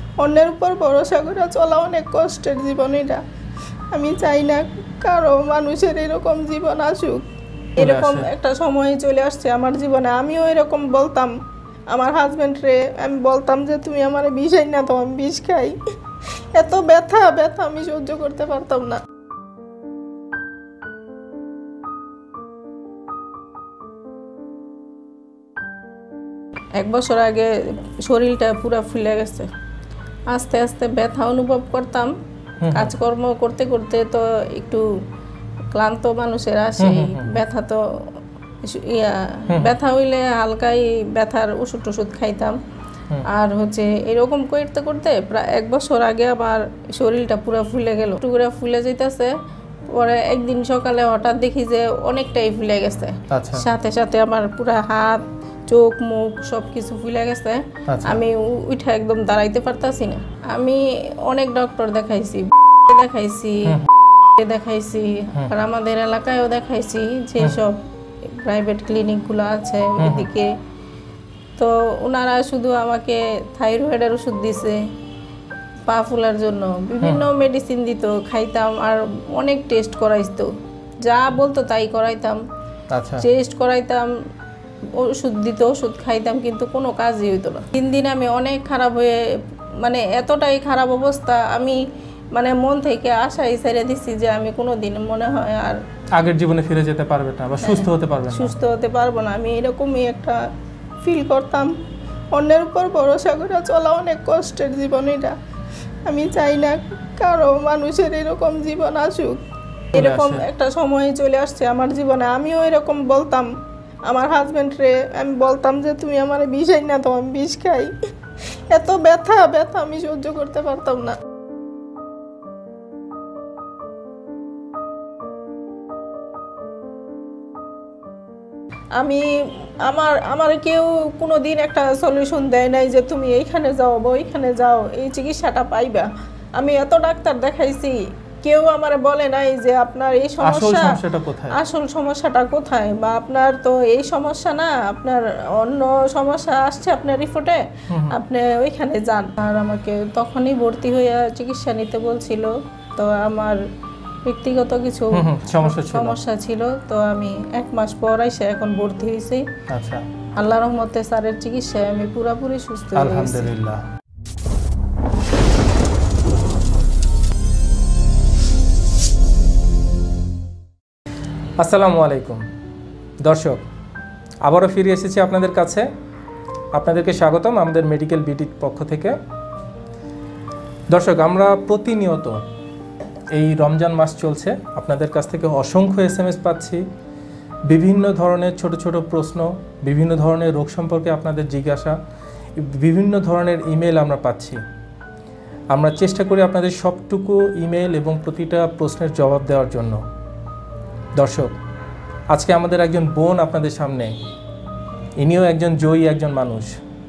অন্যের উপর ভরসা করে চলা অনেক কষ্টের জীবন এটা। আমি চাই না কারো মানুষের এরকম জীবন আসুক। এরকম একটা সময় চলে আসছে আমার জীবনে। আমিও এরকম বলতাম আমার হাজব্যান্ডরে, আমি বলতাম যে তুমি আমার বিষ না তো আমি বিষ খাই। এত ব্যথা ব্যথা আমি সহ্য করতে পারতাম না। এক বছর আগে শরীরটা পুরো ফুলে গেছে। আস্তে আস্তে ব্যথা অনুভব করতাম। কাজকর্ম করতে করতে তো একটু ক্লান্ত মানুষের আসে, ব্যথা তো ব্যথা হইলে হালকাই ব্যথার ওষুধ খাইতাম। আর এরকম করতে করতে প্রায় এক বছর আগে আমার শরীরটা পুরো ফুলে গেল, টুকরা ফুলে যাইতেছে। পরে একদিন সকালে হঠাৎ দেখি যে অনেকটাই ফুলে গেছে। সাথে সাথে আমার পুরো হাত, চোখ, মুখ সবকিছু ফুলে গেছে। আমি উঠে একদম দাঁড়াইতে পারতাছি না। আমি অনেক ডক্টর দেখাইছি, দেখাইছি আর আমাদের এলাকায়ও দেখাইছি, যেসব প্রাইভেট ক্লিনিকগুলো আছে ওইদিকে। তো ওনারা শুধু আমাকে থাইরয়েডের ওষুধ দিছে, পা ফুলার জন্য বিভিন্ন মেডিসিন দিত, খাইতাম। আর অনেক টেস্ট করাইতো, যা বলতো তাই করাইতাম। টেস্ট করাইতাম, ওষুধ দিত, ওষুধ খাইতাম, কিন্তু কোনো কাজই হইতো না। দিন দিন আমি অনেক খারাপ হয়ে, মানে এতটাই খারাপ অবস্থা, আমি মানে মন থেকে আশাই ছেড়ে দিচ্ছি যে আমি কোনোদিন মনে হয় আর আগের জীবনে ফিরে যেতে পারবে না বা সুস্থ হতে পারবো না। আমি এরকমই একটা ফিল করতাম। অন্যের উপর ভরসা করে চলা অনেক কষ্টের জীবন এটা। আমি চাই না কারো মানুষের এরকম জীবন আসুক। এরকম একটা সময় চলে আসছে আমার জীবনে। আমিও এরকম বলতাম আমার হাজব্যান্ডরে, আমি বলতাম যে তুমি আমার বিষ না তো আমি বিষ খাই। এত ব্যথা ব্যথা আমি সহ্য করতে পারতাম না। আমার কেউ কোনো দিন একটা সলিউশন দেয় নাই যে তুমি এইখানে যাও বা ওইখানে যাও, এই চিকিৎসাটা পাইবা। আমি এত ডাক্তার দেখাইছি, কেউ আমার বলে নাই যে আপনার এই আসল সমস্যাটা কোথায়, বা আপনার তো এই সমস্যা না, আপনার অন্য সমস্যা আসছে আপনার রিপোর্টে, আপনি ওইখানে যান। আর আমাকে তখনই ভর্তি হয়ে চিকিৎসা নিতে বলছিল। তো আমার ব্যক্তিগত কিছু সমস্যা ছিল, তো আমি 1 মাস পর এসে এখন ভর্তি হয়েছি। আল্লাহর রহমতে স্যারের চিকিৎসায় আমি পুরোপুরি সুস্থ হয়েছি, আলহামদুলিল্লাহ। আসসালামু আলাইকুম দর্শক, আবারও ফিরে এসেছি আপনাদের কাছে। আপনাদেরকে স্বাগতম আমাদের মেডিকেল বিডির পক্ষ থেকে। দর্শক, আমরা প্রতিনিয়ত এই রমজান মাস চলছে, আপনাদের কাছ থেকে অসংখ্য SMS পাচ্ছি। বিভিন্ন ধরনের ছোট ছোট প্রশ্ন, বিভিন্ন ধরনের রোগ সম্পর্কে আপনাদের জিজ্ঞাসা, বিভিন্ন ধরনের ইমেল আমরা পাচ্ছি। আমরা চেষ্টা করি আপনাদের সবটুকু ইমেল এবং প্রতিটা প্রশ্নের জবাব দেওয়ার জন্য। দর্শক, আজকে আমাদের একজন বোন আপনাদের সামনে, ইনিও একজন জয়ী একজন মানুষ।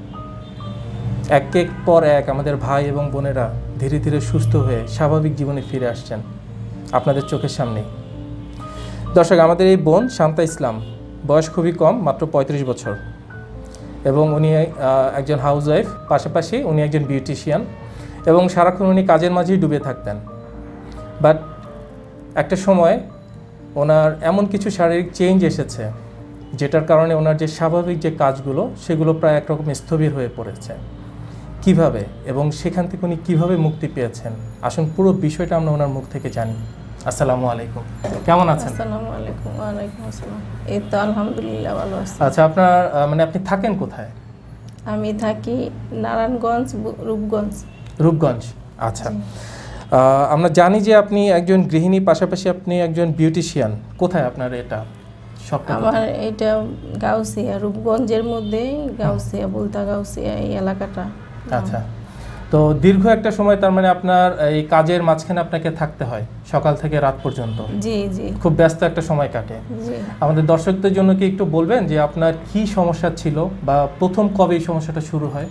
এক পর এক আমাদের ভাই এবং বোনেরা ধীরে ধীরে সুস্থ হয়ে স্বাভাবিক জীবনে ফিরে আসছেন আপনাদের চোখের সামনে। দর্শক, আমাদের এই বোন শান্তা ইসলাম, বয়স খুবই কম, মাত্র 35 বছর, এবং উনি একজন হাউসওয়াইফ, পাশাপাশি উনি একজন বিউটিশিয়ান, এবং সারাক্ষণ উনি কাজের মাঝেই ডুবে থাকতেন। বাট একটা সময় ওনার এমন কিছু শারীরিক চেঞ্জ এসেছে, যেটার কারণে ওনার যে স্বাভাবিক যে কাজগুলো, সেগুলো প্রায় একরকম স্থবির হয়ে পড়েছে। কিভাবে এবং সেখান থেকে উনি কীভাবে মুক্তি পেয়েছেন, আসুন পুরো বিষয়টা আমরা ওনার মুখ থেকে জানি। আসসালামু আলাইকুম, কেমন আছেন? আসসালামু আলাইকুম। ওয়ালাইকুম আসসালাম। এই তো আলহামদুলিল্লাহ ভালো আছি। আচ্ছা, আপনার মানে আপনি থাকেন কোথায়? আমি থাকি নারায়ণগঞ্জ, রূপগঞ্জ। আচ্ছা, আমরা জানি যে আপনি একজন গৃহিণী, পাশাপাশি আপনি একজন বিউটিশিয়ান। কোথায় আপনার এটা? আমার এটা গাউসিয়া, রূপগঞ্জের মধ্যে গাউসিয়া, বুলতা গাউসিয়া এই এলাকাটা। আচ্ছা, তো দীর্ঘ একটা সময় তার মানে আপনার এই কাজের মাঝখানে আপনাকে থাকতে হয় সকাল থেকে রাত পর্যন্ত? জি জি, খুব ব্যস্ত একটা সময় কাটে। আমাদের দর্শকদের জন্য কি একটু বলবেন যে আপনার কি সমস্যা ছিল, বা প্রথম কবে এই সমস্যাটা শুরু হয়?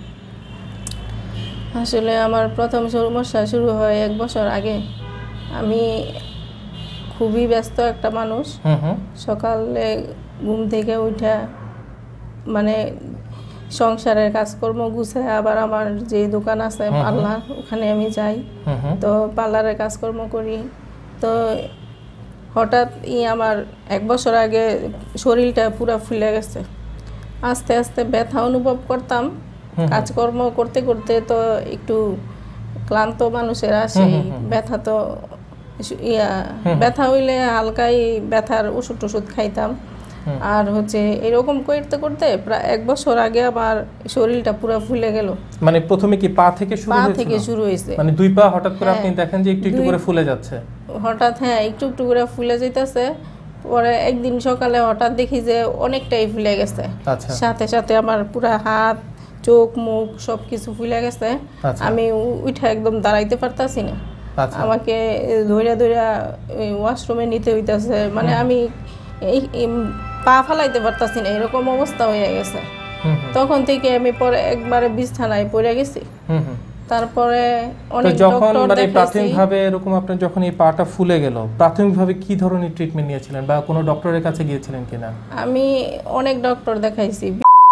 আসলে আমার প্রথম সমস্যা শুরু হয় 1 বছর আগে। আমি খুবই ব্যস্ত একটা মানুষ। সকালে ঘুম থেকে উঠা, মানে সংসারের কাজকর্ম গুছায় আবার আমার যে দোকান আছে পার্লার, ওখানে আমি যাই। তো পার্লারের কাজকর্ম করি। তো হঠাৎ আমার 1 বছর আগে শরীরটা পুরো ফুলে গেছে। আস্তে আস্তে ব্যথা অনুভব করতাম কাজকর্ম করতে করতে। তো একটু ক্লান্ত মানুষের আসে ব্যথা। তো ব্যথা হইলে হালকাই ব্যথার ওষুধ খাইতাম। আর এরকম করতে করতে প্রায় 1 বছর আগে আমার শরীরটা পুরো ফুলে গেল। মানে প্রথমে কি পা থেকে শুরু হয়েছে? মানে 2 পা হঠাৎ করে আপনি দেখেন যে একটু একটু করে ফুলে যাচ্ছে? হঠাৎ একটু একটু করে ফুলে যাইতেছে। পরে একদিন সকালে হঠাৎ দেখি যে অনেকটাই ফুলে গেছে। সাথে সাথে আমার পুরো হাত, চোখ, মুখ সবকিছু ফুলে গেছে। আমি উঠে একদম দাঁড়াইতে পারতাছি না। আমাকে ধইরা ধইরা ওয়াশরুমে নিতে হইতাছে। মানে আমি পা ফালাইতে পারতাছি না, এরকম অবস্থা হয়ে গেছে। তখন থেকে আমি পরে একবারে বিছানায় পড়ে গেছি। তারপরে অনেক ডক্টর দেখাইছি। প্রাথমিকভাবে এরকম আপনার যখন এই পাটা ফুলে গেল, প্রাথমিকভাবে কি ধরনের ট্রিটমেন্ট নিয়েছিলেন বা কোনো ডক্টরের কাছে গিয়েছিলেন কিনা? আমি অনেক ডক্টর দেখাইছি,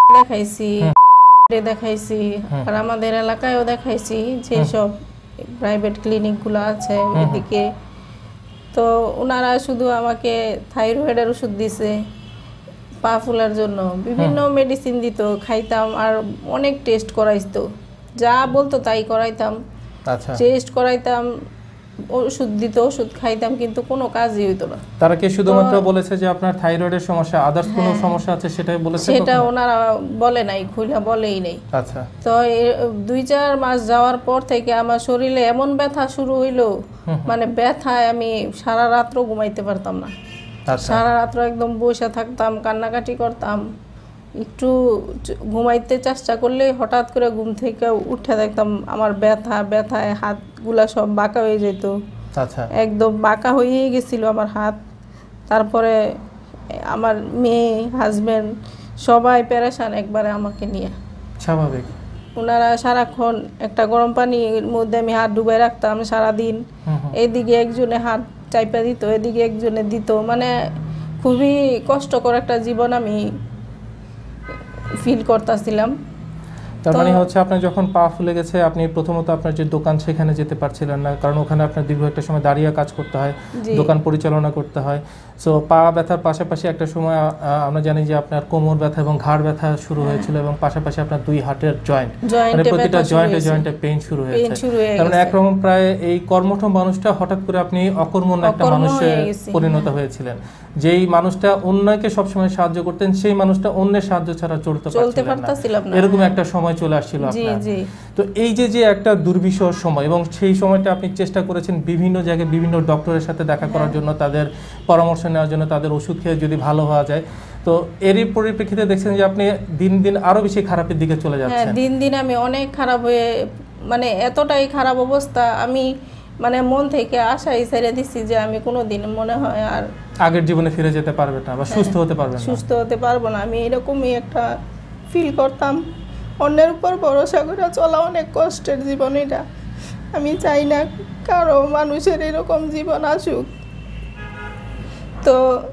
দেখাইছি আর আমাদের এলাকায়ও দেখাইছি, যেসব প্রাইভেট ক্লিনিকগুলো আছে ওইদিকে। তো ওনারা শুধু আমাকে থাইরয়েডের ওষুধ দিছে, পা ফুলার জন্য বিভিন্ন মেডিসিন দিত, খাইতাম। আর অনেক টেস্ট করাইতো, যা বলতো তাই করাইতাম। টেস্ট করাইতাম, ওষুধ দিত, ওষুধ খাইতাম, কিন্তু কোনো কাজই হইতো না। তারা কি শুধুমাত্র বলেছে যে আপনার থাইরয়েডের সমস্যা, আদার্স কোনো সমস্যা আছে সেটাই বলেছে? সেটা ওনারা বলে নাই, খুলে বলেই নাই। তো 2-4 মাস যাওয়ার পর থেকে আমার শরীরে এমন ব্যথা শুরু হইলো, মানে ব্যথায় আমি সারা রাত্র ঘুমাইতে পারতাম না। সারা রাত্র একদম বসে থাকতাম, কান্নাকাটি করতাম। একটু ঘুমাইতে চেষ্টা করলে হঠাৎ করে ঘুম থেকে উঠে দেখতাম আমার ব্যথায় হাতগুলা সব বাঁকা হয়ে যেত। একদম বাঁকা হয়ে গেছিল আমার হাত। তারপরে আমার মেয়ে, হাজবেন্ড সবাই পেরেশান একবারে আমাকে নিয়ে। স্বাভাবিক। ওনারা সারাক্ষণ একটা গরম পানির মধ্যে আমি হাত ডুবাই রাখতাম সারাদিন। এদিকে একজনে হাত চাইপা দিত, এদিকে একজনে দিত। মানে খুবই কষ্টকর একটা জীবন আমি ফিল করতেছিলাম। তার মানে আপনার যখন পা ফুলে গেছে, আপনি প্রথমত আপনার যে দোকান সেখানে যেতে পারছিলেন না, কারণ ওখানে আপনার দীর্ঘ একটা সময় দাঁড়িয়ে কাজ করতে হয়, দোকান পরিচালনা করতে হয়। সো পা ব্যথার পাশাপাশি একটা সময় আমরা জানি যে আপনার কোমর ব্যথা এবং ঘাড় ব্যথা শুরু হয়েছিল, এবং পাশাপাশি আপনার 2 হাতের জয়েন্ট, মানে প্রতিটা জয়েন্টে পেইন শুরু হয়েছে। কারণ একরকম প্রায় এই কর্মঠ মানুষটা হঠাৎ করে আপনি অকর্মণ্য একটা মানুষে পরিণত হয়েছিলেন। যেই মানুষটা অন্যকে সবসময় সাহায্য করতেন, সেই মানুষটা অন্যের সাহায্য ছাড়া চলতে পারছিলেন না, এরকম একটা সময় চলে আসছিল আপনার। তো এই যে একটা দুর্বিষহ সময়, এবং সেই সময়টা আপনি চেষ্টা করেছেন বিভিন্ন জায়গায় বিভিন্ন ডক্টরের সাথে দেখা করার জন্য, তাদের পরামর্শ নেওয়ার জন্য, তাদের ওষুধ খেয়ে যদি ভালো হওয়া যায়। তো এরই পরিপ্রেক্ষিতে দেখছেন যে আপনি দিন দিন আরো বেশি খারাপের দিকে চলে যাচ্ছেন। দিন দিন আমি অনেক খারাপ হয়ে, মানে এতটাই খারাপ অবস্থা, আমি মানে মন থেকে আশাই ছেড়ে দিচ্ছি যে আমি কোনোদিন মনে হয় আর আগের জীবনে ফিরে যেতে পারবে না বা সুস্থ হতে পারবো না। আমি এরকমই একটা ফিল করতাম। অন্যের উপর ভরসা করে চলা অনেক কষ্টের জীবন এটা। আমি চাই না কারো মানুষের এরকম জীবন আসুক। তো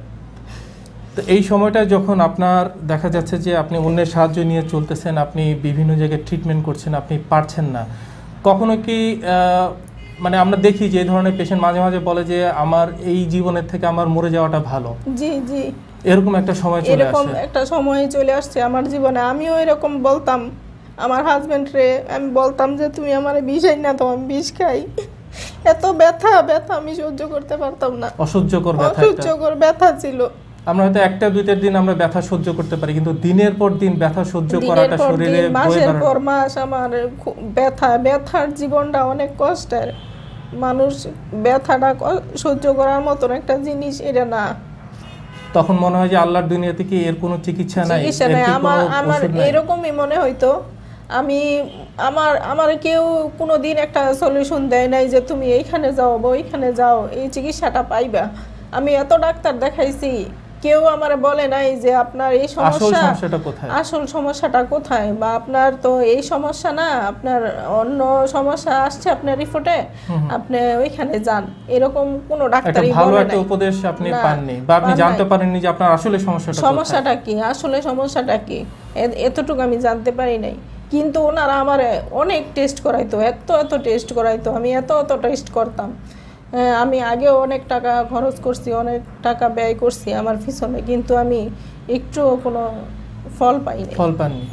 এই সময়টা যখন আপনার দেখা যাচ্ছে যে আপনি অন্যের সাহায্য নিয়ে চলতেছেন, আপনি বিভিন্ন জায়গায় ট্রিটমেন্ট করছেন, আপনি পারছেন না, কখনো কি মানে আমরা দেখি যে এই ধরনের পেশেন্ট মাঝে মাঝে বলে যে আমার এই জীবনের থেকে আমার মরে যাওয়াটা ভালো। জি জি, এরকম একটা সময় চলে আসছে আমার জীবনে। আমিও এরকম বলতাম আমার হাজবেন্ডরে, আমি বলতাম যে তুমি আমার বিষ আইনা দাও, আমি বিষ খাই। এত ব্যথা আমি সহ্য করতে পারতাম না। অসহ্যকর ব্যথা ছিল। আমরা হয়তো 1-2 দিন আমরা ব্যথা সহ্য করতে পারি, কিন্তু দিনের পর দিন ব্যথা সহ্য করাটা শরীরে মাসের পর মাস আমার ব্যথার জীবনটা অনেক কষ্টের। মানুষ ব্যথাটা সহ্য করার মতন একটা জিনিস এটা না। তখন মনে হয় যে আল্লাহর দুনিয়াতে কি এর কোনো চিকিৎসা নাই? আমার এরকমই মনে হইতো। আমি আমার কেউ কোনোদিন একটা সলিউশন দেয় নাই যে তুমি এইখানে যাও বা ওইখানে যাও, এই চিকিৎসাটা পাইবা। আমি এত ডাক্তার দেখাইছি, কেউ আমারে বলে নাই যে আপনার এই সমস্যা, সমস্যাটা কোথায়, আসল সমস্যাটা কোথায়, বা আপনার তো এই সমস্যা না, আপনার অন্য সমস্যা আসছে আপনার রিপোর্টে, আপনি ওইখানে যান, এরকম কোনো ডাক্তারই বলে নাই। ভালো একটা উপদেশ আপনি পাননি, বা আপনি জানতে পারেননি যে আপনার আসলে সমস্যাটা কি, আসলে সমস্যাটা কি, এতটুকু আমি জানতে পারি নাই। কিন্তু ওনারা আমার অনেক টেস্ট করাইতো, এত টেস্ট করাইতো, আমি এত টেস্ট করতাম। আমি আগেও অনেক টাকা খরচ করছি, অনেক টাকা ব্যয় করছি আমার পিছনে, কিন্তু আমি একটুও কোনো ফল পাইনি।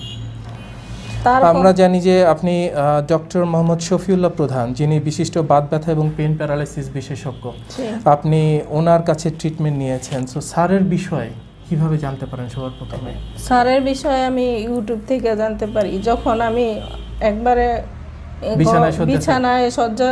আমরা জানি যে আপনি ডক্টর মোহাম্মদ শফিউল্লাহ প্রধান, যিনি বিশিষ্ট বাত ব্যথা এবং পেন প্যারালাইসিস বিশেষজ্ঞ, আপনি ওনার কাছে ট্রিটমেন্ট নিয়েছেন। সো স্যারের বিষয়ে কিভাবে জানতে পারেন? সবার প্রথমে স্যারের বিষয়ে আমি ইউটিউব থেকে জানতে পারি। যখন আমি একবারে বিছানায়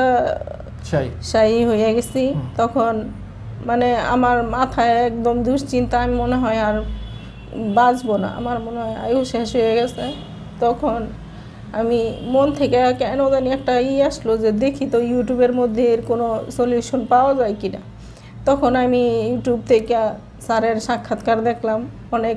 শয্যাশায়ী হয়ে গেছি, তখন মানে আমার মাথায় একদম দুশ্চিন্তা, আমি মনে হয় আর বাঁচবো না, আমার মনে হয় আয়ু শেষ হয়ে গেছে। তখন আমি মন থেকে কেন জানি একটা আসলো যে দেখি তো ইউটিউবের মধ্যে এর কোনো সলিউশন পাওয়া যায় কিনা। তখন আমি ইউটিউব থেকে স্যারের সাক্ষাৎকার দেখলাম, অনেক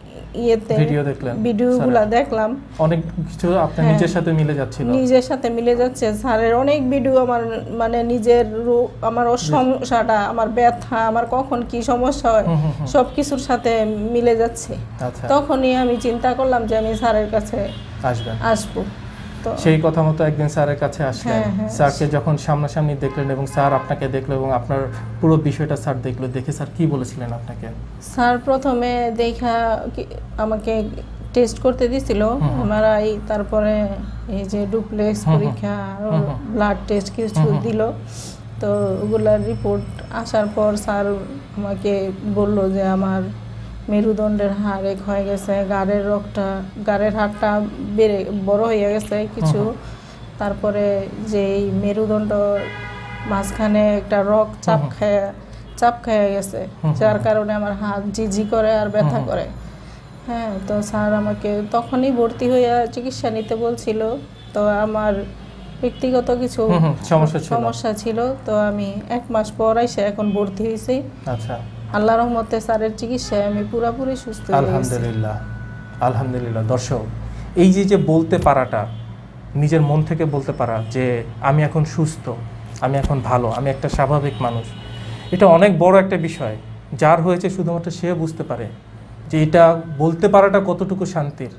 ভিডিওগুলো দেখলাম, অনেক কিছু আপনার নিজের সাথে মিলে যাচ্ছে। স্যারের অনেক ভিডিও আমার মানে নিজের আমার সমস্যাটা, আমার ব্যথা, আমার কখন কি সমস্যা হয় সবকিছুর সাথে মিলে যাচ্ছে। তখনই আমি চিন্তা করলাম যে আমি স্যারের কাছে আসবো। সেই কথা মতো একদিন স্যারের কাছে আসলেন। স্যারকে যখন সামনাসামনি দেখলেন এবং স্যার আপনাকে দেখলো এবং আপনার পুরো বিষয়টা স্যার দেখলো, দেখে স্যার কি বলেছিলেন আপনাকে? স্যার প্রথমে দেখা আমাকে টেস্ট করতে দিছিল, এমআরআই, তারপরে এই যে ডুপ্লেক্স পরীক্ষা, ব্লাড টেস্ট কিছু দিল। তো ওগুলার রিপোর্ট আসার পর স্যার আমাকে বলল যে আমার মেরুদণ্ডের হাড় ক্ষয়ে গেছে, গাড়ের হাড়টা বড় হয়ে গেছে কিছু। তারপরে যে মেরুদণ্ড মাঝখানে একটা রক চাপ খেয়ে গেছে, যার কারণে আমার হাত ঝিঝি করে আর ব্যথা করে। হ্যাঁ, তো স্যার আমাকে তখনই ভর্তি হয়ে চিকিৎসা নিতে বলছিল। তো আমার ব্যক্তিগত কিছু সমস্যা ছিল, তো আমি 1 মাস পর এসে এখন ভর্তি হয়েছি। আচ্ছা, আল্লাহর রহমতে স্যারের চিকিৎসায় আমি পুরোপুরি সুস্থ হয়ে গেছি। আলহামদুলিল্লাহ। দর্শক, এই যে বলতে পারাটা, নিজের মন থেকে বলতে পারা যে আমি এখন সুস্থ, আমি এখন ভালো, আমি একটা স্বাভাবিক মানুষ, এটা অনেক বড় একটা বিষয়। যার হয়েছে শুধুমাত্র সে বুঝতে পারে যে এটা বলতে পারাটা কতটুকু শান্তির।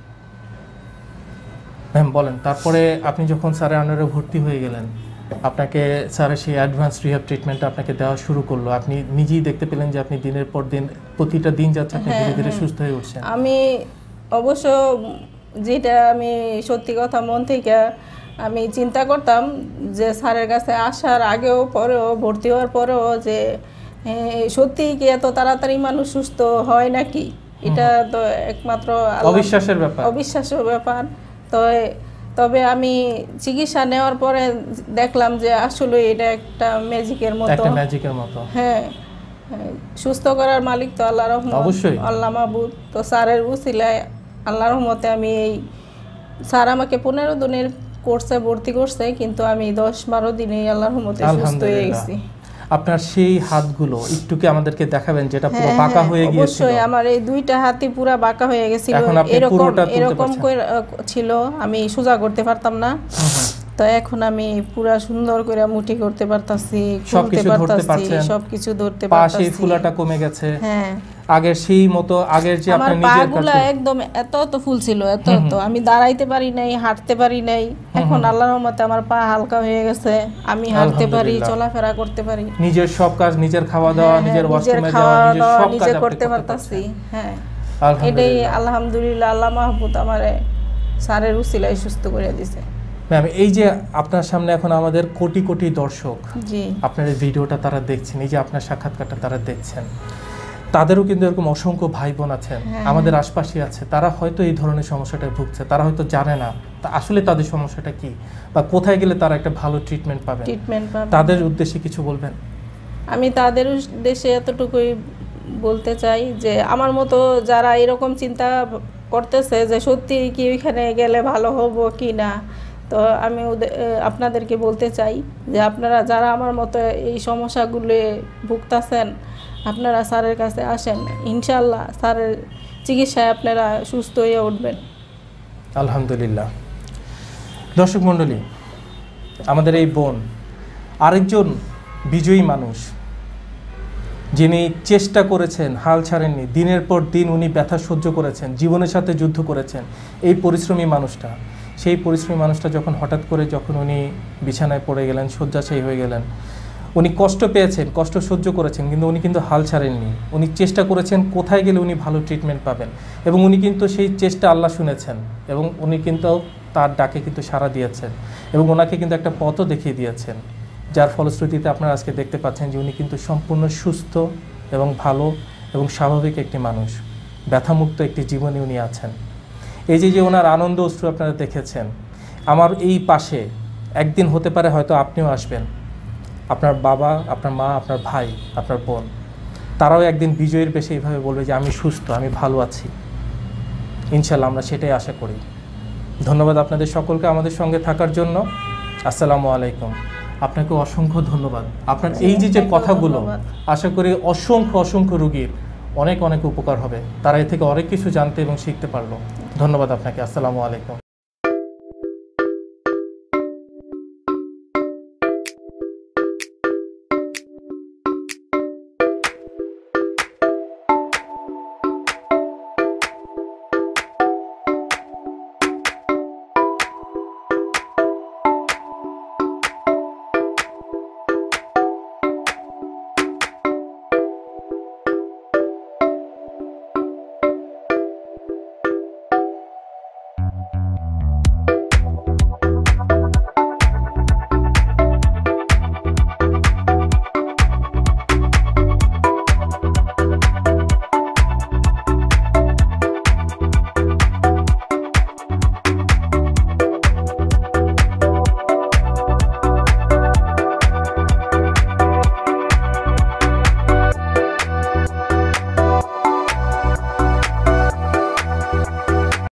ম্যাম বলেন, তারপরে আপনি যখন স্যারের আন্ডারে ভর্তি হয়ে গেলেন, আপনাকে স্যারের সেই অ্যাডভান্স রিহ্যাব ট্রিটমেন্টটা আপনাকে দেওয়া শুরু করলো, আপনি নিজেই দেখতে পেলেন যে আপনি দিনের পর দিন, প্রতিটা দিন যাচ্ছে আপনি ধীরে ধীরে সুস্থ হয়ে উঠছেন। আমি অবশ্য যেটা আমি সত্যি কথা মন থেকে আমি চিন্তা করতাম যে স্যারের কাছে আসার আগেও পরেও, ভর্তি হওয়ার পরেও, যে সত্যিই কি এত তাড়াতাড়ি মানুষ সুস্থ হয় নাকি, এটা তো একমাত্র অবিশ্বাসের ব্যাপার। তবে আমি চিকিৎসা নেওয়ার পরে দেখলাম যে আসলে এটা একটা ম্যাজিকের মতো। হ্যাঁ, সুস্থ করার মালিক তো আল্লাহর রহমত, আল্লাহ মাহবুব। তো স্যারের উসিলায় আল্লাহর রহমতে আমি স্যার আমাকে 15 দিনের কোর্সে ভর্তি করছে, কিন্তু আমি 10-12 দিনেই আল্লাহর রহমতে সুস্থ হয়ে গেছি। আপনার সেই হাতগুলো একটু কি আমাদেরকে দেখাবেন, যেটা পুরো বাঁকা হয়ে গিয়েছিল? অবশ্যই, আমার এই 2টা হাতই পুরো বাঁকা হয়ে গেছিল, এরকম ছিল, আমি সোজা করতে পারতাম না। তো এখন আমি পুরো সুন্দর করে মুঠি করতে পারতাছি, সবকিছু ধরতে পারছেন, পাশে ফুলাটা কমে গেছে। হ্যাঁ, আগের সেই মতো, আগের যে আপনার নিজের পাগুলা একদম এত ফুল ছিল, এত আমি দাঁড়াইতে পারি নাই, হাঁটতে পারি নাই। এখন আল্লাহর রহমতে আমার পা হালকা হয়ে গেছে, আমি হাঁটতে পারি, চলাফেরা করতে পারি, নিজের সব কাজ, নিজের খাওয়া দাওয়া, নিজের ওয়াশরুমে যাওয়া, নিজের সব কাজ করতে পারতাছি। হ্যাঁ, এটাই আলহামদুলিল্লাহ, আল্লাহ মাহবুব আমারে স্যারের উসিলায় সুস্থ করে দিয়েছে। ম্যাম, এই যে আপনার সামনে এখন আমাদের কোটি কোটি দর্শক, আপনার এই ভিডিওটা তারা দেখছেন, এই যে আপনার সাক্ষাৎকারটা তারা দেখছেন, তাদেরও কিন্তু এরকম অসংখ্য ভাই বোন আছেন, আমাদের আশপাশে আছে, তারা হয়তো এই ধরনের সমস্যাটা ভুগছে, তারা হয়তো জানে না আসলে তাদের সমস্যাটা কি, বা কোথায় গেলে তারা একটা ভালো ট্রিটমেন্ট পাবে। তাদের উদ্দেশ্যে কিছু বলবেন? আমি তাদের উদ্দেশ্যে এতটুকুই বলতে চাই যে আমার মতো যারা এরকম চিন্তা করতেছে যে সত্যি কি ওইখানে গেলে ভালো হবো কি না, তো আমি আপনাদেরকে বলতে চাই যে আপনারা যারা আমার মতো এই সমস্যাগুলো ভুগতেছেন, আপনারা স্যারের কাছে আসেন, ইনশাল্লাহ স্যারের চিকিৎসায় আপনারা সুস্থ হয়ে উঠবেন। আলহামদুলিল্লাহ। দর্শক মণ্ডলী, আমাদের এই বোন আরেকজন বিজয়ী মানুষ, যিনি চেষ্টা করেছেন, হাল ছাড়েননি, দিনের পর দিন উনি ব্যথা সহ্য করেছেন, জীবনের সাথে যুদ্ধ করেছেন। এই পরিশ্রমী মানুষটা, সেই পরিশ্রমী মানুষটা যখন হঠাৎ করে যখন উনি বিছানায় পড়ে গেলেন, শয্যাশায়ী হয়ে গেলেন, উনি কষ্ট পেয়েছেন, কষ্ট সহ্য করেছেন, কিন্তু উনি কিন্তু হাল ছাড়েননি। উনি চেষ্টা করেছেন কোথায় গেলে উনি ভালো ট্রিটমেন্ট পাবেন, এবং উনি কিন্তু সেই চেষ্টা আল্লাহ শুনেছেন, এবং উনি কিন্তু তার ডাকে কিন্তু সাড়া দিয়েছেন, এবং ওনাকে কিন্তু একটা পথও দেখিয়ে দিয়েছেন, যার ফলশ্রুতিতে আপনারা আজকে দেখতে পাচ্ছেন যে উনি কিন্তু সম্পূর্ণ সুস্থ এবং ভালো এবং স্বাভাবিক একটি মানুষ, ব্যথামুক্ত একটি জীবনে উনি আছেন। এই যে ওনার আনন্দ অশ্রু আপনারা দেখেছেন, আমার এই পাশে একদিন হতে পারে হয়তো আপনিও আসবেন, আপনার বাবা, আপনার মা, আপনার ভাই, আপনার বোন, তারাও একদিন বিজয়ের বেশি এইভাবে বলবে যে আমি সুস্থ, আমি ভালো আছি। ইনশাল্লাহ আমরা সেটাই আশা করি। ধন্যবাদ আপনাদের সকলকে আমাদের সঙ্গে থাকার জন্য। আসসালামু আলাইকুম। আপনাকে অসংখ্য ধন্যবাদ। আপনার এই যে কথাগুলো, আশা করি অসংখ্য রোগীর অনেক উপকার হবে, তারা এ থেকে অনেক কিছু জানতে এবং শিখতে পারলো। ধন্যবাদ আপনাকে। আসসালামু আলাইকুম।